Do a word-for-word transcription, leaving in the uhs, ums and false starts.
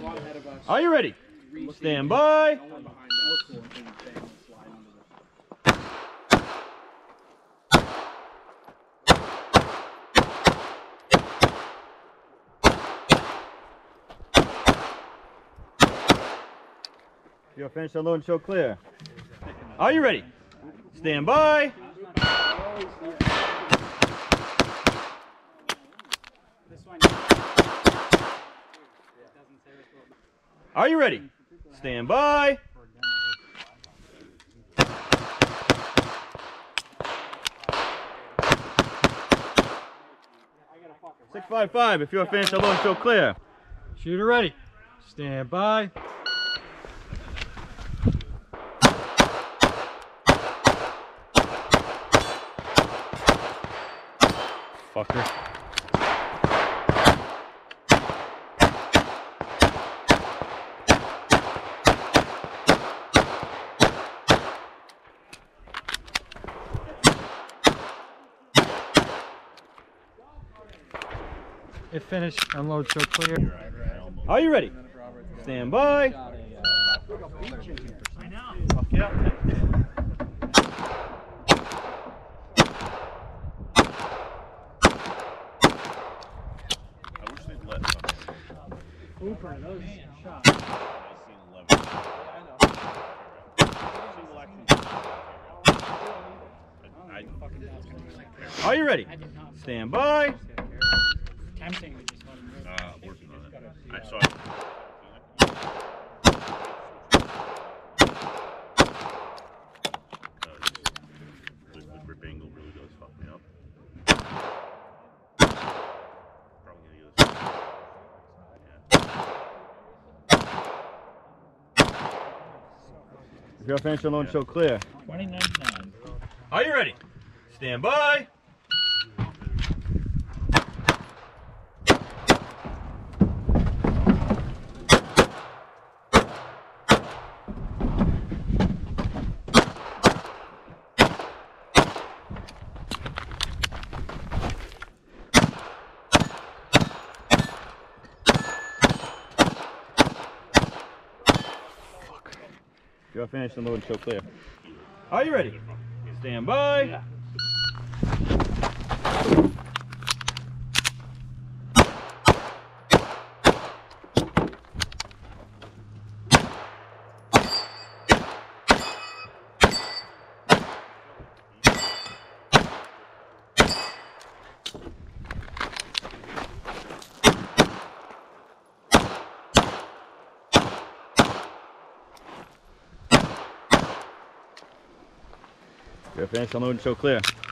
Are you ready? Stand by. You're finished, unload and show clear. Are you ready? Stand by. Are you ready? Stand by. six five five, if you're finished, unload and show clear. Shooter ready. Stand by. Fucker. It finished. Unload, show clear. Are you ready? Stand by. I know. Ooper, those shots. Are you ready? Stand by. Tempting to just let him rip. Uh, working on it. I saw it. The, the grip angle really does fuck me up. Probably gonna get this. If you're finished, unload and show clear. twenty ninety-nine. Are you ready? Stand by. If you're finished, unload and show clear. Are you ready? Stand by. Yeah. You're finished, unload and show clear.